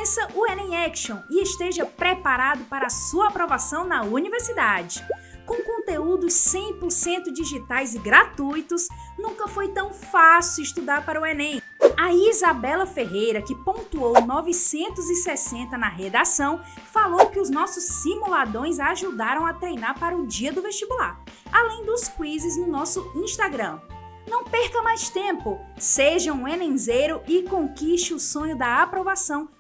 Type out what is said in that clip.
Conheça o Enem Action e esteja preparado para a sua aprovação na universidade. Com conteúdos 100% digitais e gratuitos, nunca foi tão fácil estudar para o Enem. A Isabela Ferreira, que pontuou 960 na redação, falou que os nossos simuladões ajudaram a treinar para o dia do vestibular, além dos quizzes no nosso Instagram. Não perca mais tempo, seja um Enemzeiro e conquiste o sonho da aprovação